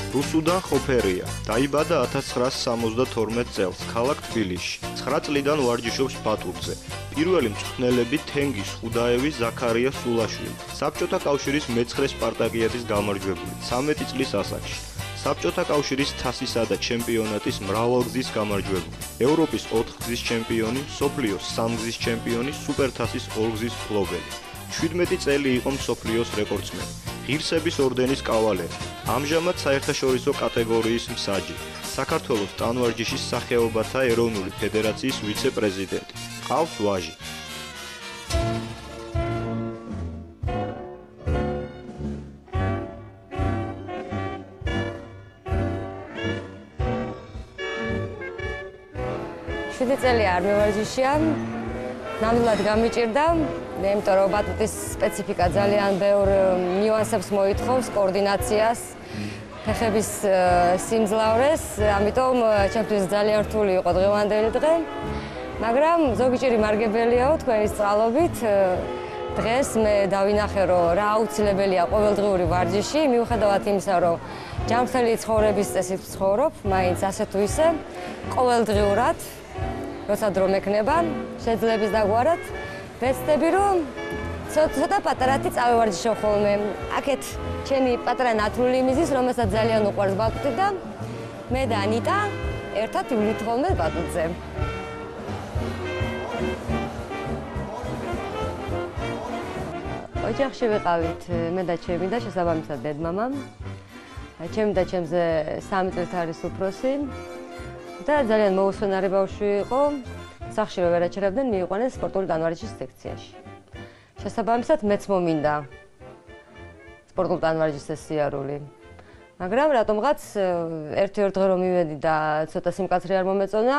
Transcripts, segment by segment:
rusudan xoferia. დაიბადა 1972 წელს ქალაქ თბილისში. 9 წლიდან ვარჯიშობს ბატურზე. პირველი მწვრთნელები თენგის ხუდაევი, ზაქარია სულაშვილი. საბჭოთა კავშირის მე-9 სპარტაკიადის გამარჯვებული 13 წლის ასაკში. საბჭოთა კავშირის თასისა და ჩემპიონატის მრავალგზის გამარჯვებული. ევროპის 4 გზის ჩემპიონი, მსოფლიოს 3 გზის ჩემპიონი, სუპერთასის 2 გზის მფლობელი. 17 წელი იყო მსოფლიოს რეკორდსმენი. ღირსების ორდენის კავალერი. ამჟამად საერთაშორისო კატეგორიის მსაჯი. საქართველოს ტანვარჯიშის სახეობათა ეროვნული ფედერაციის ვიცე-პრეზიდენტი. ყავს ვაჟი. შვიდი წელი არ მევარჯიშია. ნამდვილად გამიჭირდა, იმიტომ რომ ბატუტის სპეციფიკა ძალიან ბევრ ნიუანსებს მოითხოვს, კოორდინაციას, ფეხების სიმძლავრეს, ამიტომ ჩემთვის ძალიან რთული იყო დღევანდელი დღე. მაგრამ ზოგი ჭირი მარგებელიაო თქვენის წყალობით. დღეს მე დავინახე, რომ რა აუცილებელია ყოველდღიური ვარჯიში, მიუხედავად იმისა, რომ ჯანმრთელი ცხოვრების წესით ვცხოვრობ, მაინც ასე თუ ისე ყოველდღიურად როცა დრო მექნება, შეძლების დაგვარად, ვეცდები, რომ ცოტა პატარათი წავევარჯიშო ხოლმე. აქეთ ჩემი პატარა ნათლული მიზის, რომელსაც ძალიან უყვარს ბატუტი და მე და ანიტა ერთად ვივლით ხოლმე ბატუტზე. ოჯახში ვიყავით მე და ჩემი და შესაბამისად დედმამა. ჩემი და ჩემზე 3 წელს არის უფროსი. და ძალიან მოუსვენარი ბავშვი იყო. სახლში რო ვერაჩერებდნენ, მიიყვანეს სპორტული ტანვარჯიშის სექციაში. შესაბამისად მეც მომინდა სპორტული ტანვარჯიშის სიარული. მაგრამ რატომღაც ერთ-ერთ დღე რომ მივედი და ცოტა სიმკაცრე არ მომეწონა,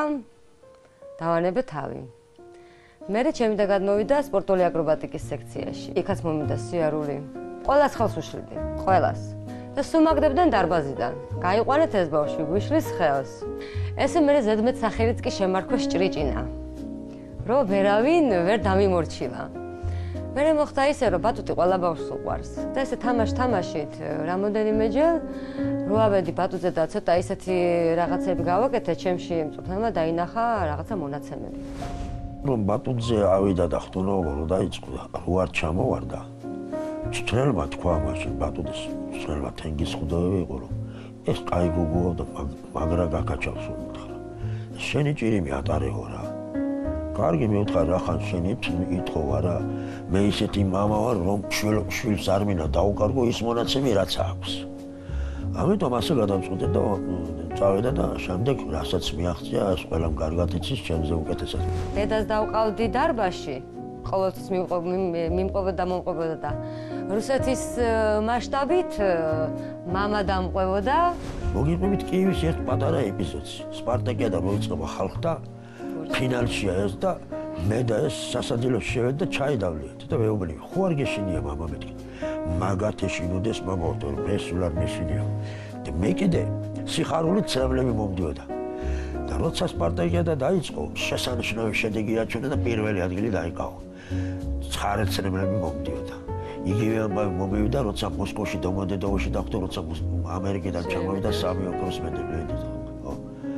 დავანებე თავი. მერე ჩემი და გადმოვიდა სპორტული აკრობატიკის სექციაში. იქაც მომინდა სიარული. ყველას ხელს უშლიდი, ყველას. და სუმაგდებდნენ დარბაზიდან. გაიყვანეთ ეს ბავშვი, გვიშლის ხელს. ესე მერე ზედმეტ სახელიც კი შემარქვეს ჭრიჭინა, რომ ვერავინ ვერ დამიმორჩილა. მერე მოხდა ისე, რომ ბატუტი ყველა ბავშვს უყვარს. და ესე თამაშით რამოდენიმეჯერ რო ავედი ბატუტზე და ცოტა ისეთი რაღაცები გავაკეთე, ჩემში მწვრთნელმა დაინახა რაღაცა მონაცემები. რომ ბატუტზე ავიდა და ხტუნობა რო დაიწყო, რო არ ჩამოვარდა. მწვრთნელმა თქვა მაშინ ბატუტის მწვრთნელმა თენგის ხუდაევი იყო, რომ ეს კაი გოგოა და მაგრა გაკაჩავს უთხრა. შენი ჭირიმი ატარეო რა. კარგი მეუთხარ რა ხან შენი იტყო არა. მე ისეთი მამა ვარ რომ შვილს არ მინდა დაუკარგო ის მონაცემი რაც აქვს. ამიტომ ასე გადავწყვიტე და წავედა და შემდეგ რასაც მიაღწია ეს ყველამ კარგად იცის ჩემზე უკეთესად. დედას დავყავდი დარბაზში. ყოველთვის მიმყובოდა და მომყובოდა და რუსეთის მასშტაბით მამა დამყვებოდა. მოგიყვებით კიევის ერთ პატარა ეპიზოდს. სპარტაკია და მოიწყება ხალხთა ფინალშია ეს და მე და ეს სასაძილოში შევედი და ჩაიდავლეთ და მეუბნები, ხო არ გეშინია მამა მეთქი. მაგათ ეშინოდეს მამა და მე სულ არ მეშინია. და მე კიდე სიხარულით ცრემლები მომდიოდა. და როცა სპარტაკია და დაიწყო, შესანიშნავი შედეგი აჩვენა და პირველი ადგილი დაიკავა. ცხარე ცრემლები მომდიოდა. იგივე ამბავი მომივიდა, როცა მოსკოვში დომოდედოვოში დახვდა, როცა ამერიკიდან ჩამოვიდა 3 ოქროს მედალი. ხო.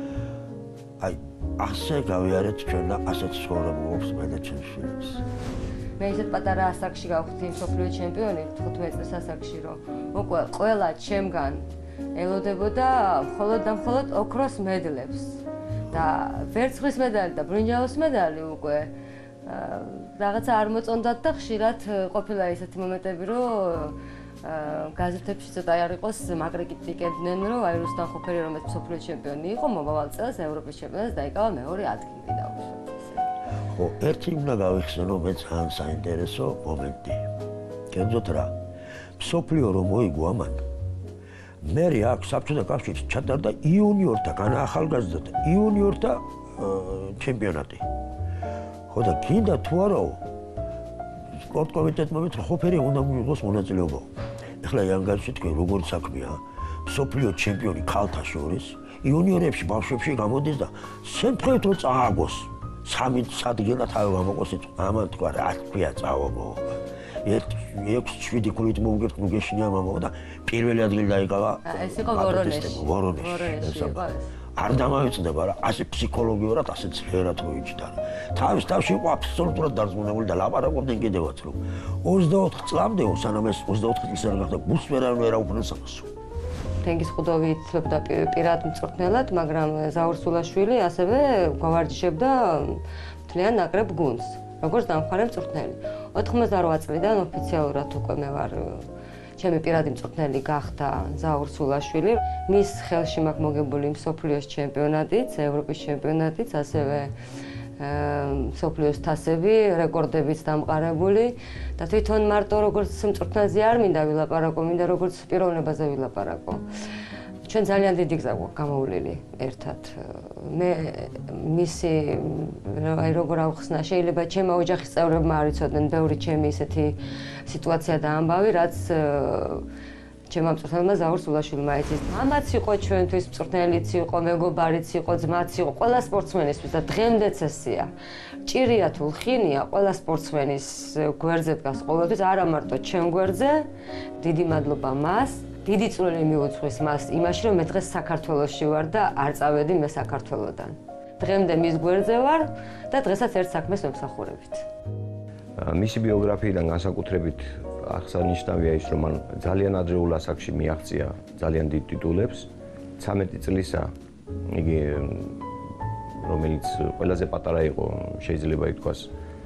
აი, ასე გავიარეთ ჩვენ და ასეც ცხოვრობს მე და ჩემს შვილებს. მე ისეთ პატარა ასაკში გავხდი მსოფლიო ჩემპიონი 15 წლის ასაკში, რომ უკვე ყველა ჩემგან ელოდებოდა მხოლოდ და მხოლოდ ოქროს მედლებს. და ვერცხლის მედალი და ბრინჯაოს მედალი უკვე რაღაცა არ მოწონდათ და ხშირად ყოფილა ისეთი მომენტები, რომ გაზეთებში ცოტა არ იყოს მაკრიტიკებდნენ, რომ აი რუსუდან xoferia, რომელიც მსოფლიო ჩემპიონი იყო, მომავალ წელს ევროპის ჩემპიონატს დაიკავა მეორე ადგილი დაუშვათ. ხო, ერთი უნდა გავიხსენო, მე ძალიან საინტერესო მომენტი. კერძოდ რა, მსოფლიო რომ მოიგო ამან, მე აქ საბჭოთა კავშირში ჩატარდა იუნიორთა, განაახალგაზრდა იუნიორთა ჩემპიონატი. ხო და კიდე თუ არაო სპორტ კომიტეტმა მითხრა xoferia უნდა მიიღოს მონაწილეობა. ეხლა ანგარიში თქვენ როგორ საქმეა? მსოფლიო ჩემპიონი ქალთა შორის იუნიორებში ბავშვებში გამოდის და შემთხვევით რომ წააგოს 3 ადგილად თავი გამოყოს, ამან თქვა რა თქვია წავობო. 6-7 ქულით მოვგერთ ნუ გეშინია მამა და პირველი ადგილი დაიკავა ეს იყო ვორონეში არ დამავიწყდება რა ასე ფსიქოლოგიურად ასე ძლიერად მოიჭდა თავის თავში იყო აბსოლუტურად დარწმუნებული და ლაპარაკობდნენ კიდევაც რომ 24 წლამდე სანამ ეს 24 წლის არ გახდა ბუს ვერ აუქმნეს ამასო თენგის ხუდოვი იცლებდა პირად მწვრთნელად მაგრამ ზაურსულაშვილი ასევე გავარჯიშებდა მთლიან ნაკრებ გუნდს როგორც დამხმარე მწვრთნელი 98 წლიდან ოფიციალურად უკვე მე ვარ ჩემი პირადი მწვრთნელი გახდა ზაურსულაშვილი მის ხელში მაქვს მოგებული მსოფლიოს ჩემპიონატიც ევროპის ჩემპიონატიც ასევე მსოფლიოს თასები რეკორდებიც დამყარებული და თვითონ მარტო როგორც მწვრთნელზე არ მინდა ვილაპარაკო მინდა როგორც პიროვნებაზე ვილაპარაკო ჩვენ ძალიან დიდი გზა გვაქვს გამოვლილი ერთად მე მისი როგორ ავხსნა შეიძლება ჩემი ოჯახის წევრებმა არ იცოდნენ ბევრი ჩემი ისეთი სიტუაცია და ამბავი რაც ჩემმა მწვრთნელმა ზაურსულაშვილმა იცის მამაც იყო ჩვენთვის მწვრთნელიც იყო მეგობარიც იყო ძმაც იყო ყველა სპორტსმენისთვის და დღემდეც ესეა ჭირია თუ ლხინია ყველა სპორტსმენის გვერდზე დგას ყოველთვის არა მარტო ჩემ გვერდზე დიდი მადლობა მას დიდი წვლილი მიუძღვის მას იმაში რომ მე დღეს საქართველოში ვარ და არ წავედი მე საქართველოდან დღემდე მის გვერდზე ვარ და დღესაც ერთ საქმეს ვემსახურებით მისი ბიოგრაფიიდან განსაკუთრებით აღსანიშნავია ის რომ მან ძალიან ადრეულ ასაკში მიაღწია ძალიან დიდ ტიტულებს 13 წლისა იგი რომელიც ყველაზე პატარა იყო შეიძლება ითქვას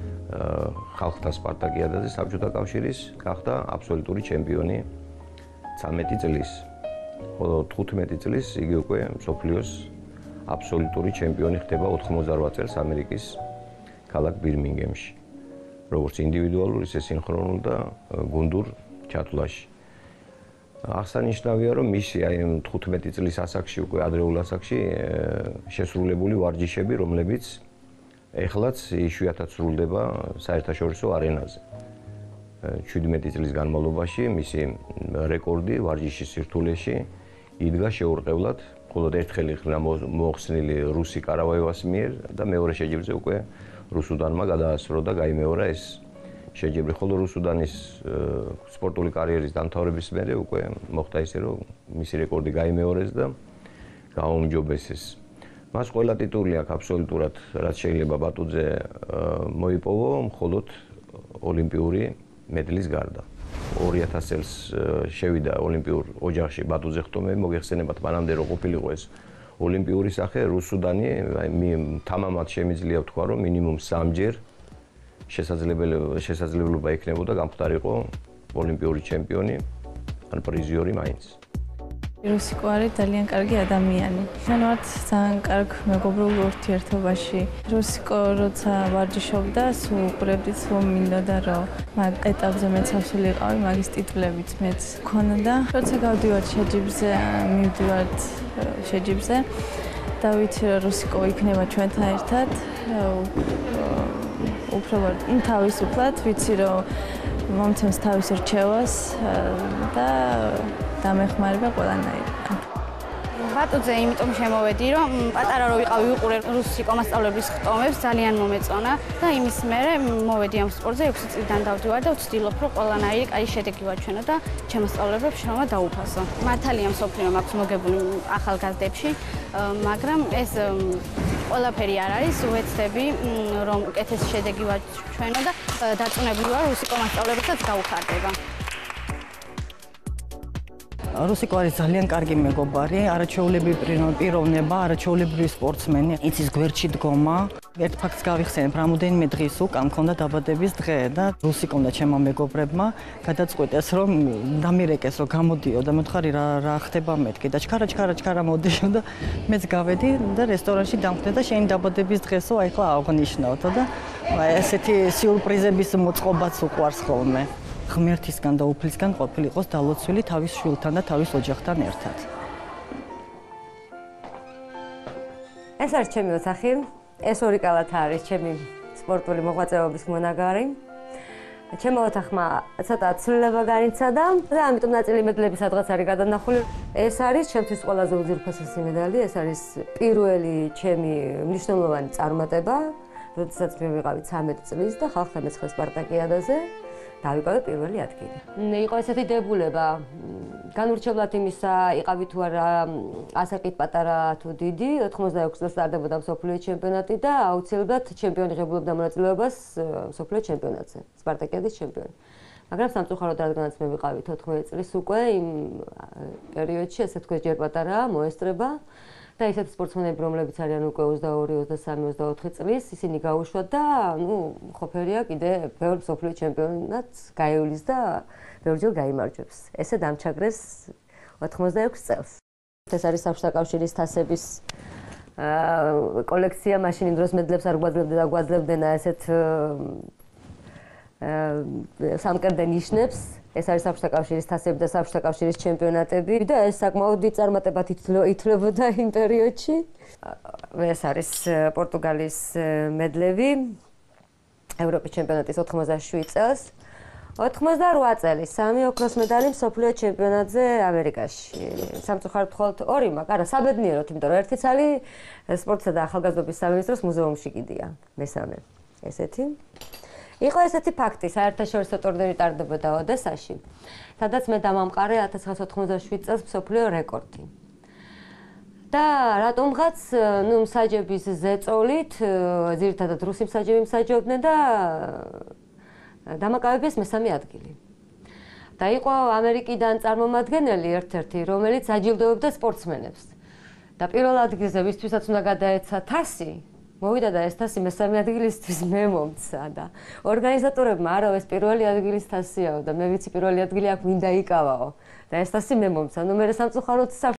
ხალხთა სპარტაკიადაზე საბჭოთა კავშირის გახდა აბსოლუტური ჩემპიონი 13 წლის ხოლო 15 წლის იგი უკვე მსოფლიოს აბსოლუტური ჩემპიონი ხდება 88 წელს ამერიკის ქალაქ ბირმინგემში როგორც ინდივიდუალურ, ისე სინქრონულ და გუნდურ ჩათვლაში. აღსანიშნავია, რომ მისი აი 15 წლის ასაკში, უკვე ადრეულ ასაკში შესრულებული ვარჯიშები, რომლებიც ეხლაც იშვიათად სრულდება საერთაშორისო არენაზე. 17 წლის განმავლობაში მისი რეკორდი ვარჯიშის სირთულეში იდგა შეურყევლად, მხოლოდ ერთხელ იქნა მოხსნილი რუსი კარავაევას მიერ და მეორე შეჯიბრზე უკვე რუსუდანმა გადაასრულა და გაიმეორა ეს შეჯიბრი, ხოლო რუსუდანის სპორტული კარიერის დამთავრების მერე უკვე მოხდა ისე, რომ მისი რეკორდი გაიმეორეს და გააუმჯობესეს. მას ყველა ტიტული აქვს აბსოლუტურად, რაც შეიძლება ბატუძე მოიპოვო, მხოლოდ ოლიმპიური მედლის გარდა. 2000 წელს შევიდა ოლიმპიურ ოჯახში ბატუძე ხტომები, მოგეხსენებათ მანამდე რო ყოფილიყო ეს ოლიმპიური სახე რუსუდანი, თამამად შემიძლია ვთქვა, რომ მინიმუმ 3-ჯერ შესაძლებლობა ექნებოდა გამხდარიყო ოლიმპიური ჩემპიონი, ან პრიზიორი მაინც. რუსიკო არის ძალიან კარგი ადამიანი. ჩვენ ვართ ძალიან კარგ მეგობრულ ურთიერთობაში. რუსიკო როცა ვარჯიშობდა, სულ უყურებდით, რომ მინდოდა რომ მაგ ეტაპზე მეც ავსულიყავი, მაგის ტიტულებიც მეც მქონოდა. როცა გავდივართ შეჯიბრზე, მივდივართ შეჯიბრზე და ვიცი რომ რუსიკო იქნება ჩვენთან ერთად. უფრო თავისუფლად, ვიცი რომ მომცემს თავის რჩევას და დამეხმარება ყველანაირად. ბატუძე იმიტომ შემოვედი, რომ პატარა რო ვიყავი ვიყურე რუსიკო მასწავლებლის ხტომებს, ძალიან მომეწონა და იმის მერე მოვედი ამ სპორტზე 6 წლიდან დავდივარ და ვცდილობ, რომ ყველანაირი კაი შედეგი ვაჩვენო და ჩემოსწავლებლებს შრომა დაუფასო. მართალია მსოფლიო მაქვს მოგებული ახალგაზრდებში, მაგრამ ეს ყველაფერი არ არის, ვეცდები, რომ უკეთესი შედეგი ვაჩვენო და დარწმუნებული ვარ, რუსიკო მასწავლებელსაც გაუხარდება. რუსიკო არის ძალიან კარგი მეგობარი, არაჩვეულებრივი პიროვნება, არაჩვეულებრივი სპორტსმენი, იცის გვერდში დგომა. ერთ ფაქტს გავიხსენებ, რამოდენიმე დღის უკან მქონდა დაბადების დღე და რუსიკომ და ჩემმა მეგობრებმა გადაწყვიტეს, რომ დამირეკეს, რომ გამოდიო და მოთხარი რა ხდება მეთქი და ჩქარა მოდიო და მეც გავედი და რესტორანში დამხვდე და შენი დაბადების დღესო, აი ხლა აღნიშნავთო და ესეთი სიურპრიზების მოწყობაც უყვარს ხოლმე. ღმერთისგან და უფლისგან ყოფილიყოს დალოცვილი თავის შვილთან და თავის ოჯახთან ერთად. ეს არის ჩემი ოთახი, ეს ორი კალათა არის ჩემი სპორტული მოღვაწეობის მონაგარი. ჩემო ოთახმა ცოტა ცვლილება განიცადა და ამიტომ ნაწილი მედლები სადღაც არის გადანახული. ეს არის ჩემთვის ყველაზე უძილფოსესი მედალი, ეს არის პირველი ჩემი მნიშვნელოვანი წარმატება, როდესაც მე ვიყავი 13 წლის და ხალხთა მეცხრე სპარტაკიადაზე. დავიკავე პირველი ადგილი. იყო ესეთი დებულება. განურჩევლად იმისა, იყავი თუ არა ასაკით პატარა თუ დიდი, 86 წელს სტარდებოდა მსოფლიო ჩემპიონატი და აუცილებლად ჩემპიონი ღებულობდა მონაწილეობას მსოფლიო ჩემპიონატზე, სპარტაკიადის ჩემპიონი. მაგრამ სამწუხაროდ რადგანაც მე ვიყავი 14 წლის უკვე იმ პერიოდში, ესე თქვა ჯერ პატარაა, მოესწრება და ისეთი სპორტსმენები, რომლებიც არიან უკვე 22, 23, 24 წლის, ისინი გაუშვათ და xoferia კიდე ბევრ მსოფლიო ჩემპიონატს გაივლის და ბევრჯერ გაიმარჯვებს. ესე დამჩაგრეს 86 წელს. ეს არის საბჭოთა კავშირის თასების კოლექცია, მაშინ იმ დროს მედლებს არ გვაძლევდნენ და გვაძლევდნენ ესეთ სამკერდე ნიშნებს. ეს არის საბჭოთა კავშირის თასები და საბჭოთა კავშირის ჩემპიონატები და ეს საკმაოდ დიდ წარმატებად ითვლებოდა იმ პერიოდში. ეს არის პორტუგალიის მედლები ევროპის ჩემპიონატის 87 წელს. 88 წელი, 3 ოქროს მედალი მსოფლიო ჩემპიონატზე ამერიკაში. სამწუხაროდ მხოლოდ 2 მაქვს, არა, საბედნიეროდ, იმიტომ რომ ერთი ცალი სპორტსა და ახალგაზრდობის სამინისტროს მუზეუმში კიდია, მესამე. ესეთი. იყო ესეთი ფაქტი, საერთაშორისო ტურნირი ტარდებოდა ოდესაში, სადაც მე დამამყარე 1987 წელს მსოფლიო რეკორდი. და რატომღაც, მსაჯების ზეწოლით, ძირითადად რუსი მსაჯები მსაჯობდნენ და დამაკავებიეს მესამე ადგილი. და იყო ამერიკიდან წარმომადგენელი ერთ-ერთი, რომელიც აჯილდოებდა სპორტსმენებს. და პირველ ადგილზე ვისთვისაც უნდა გადაეცა თასი, მოვიდა და ეს თასი მესამე ადგილისთვის მე მომცა და ორგანიზატორებმა არა ეს პირველი ადგილის თასიაო და მე ვიცი პირველი ადგილი აქ მინდა იკავაო და ეს თასი მე მომცა. მე სამწუხაროდ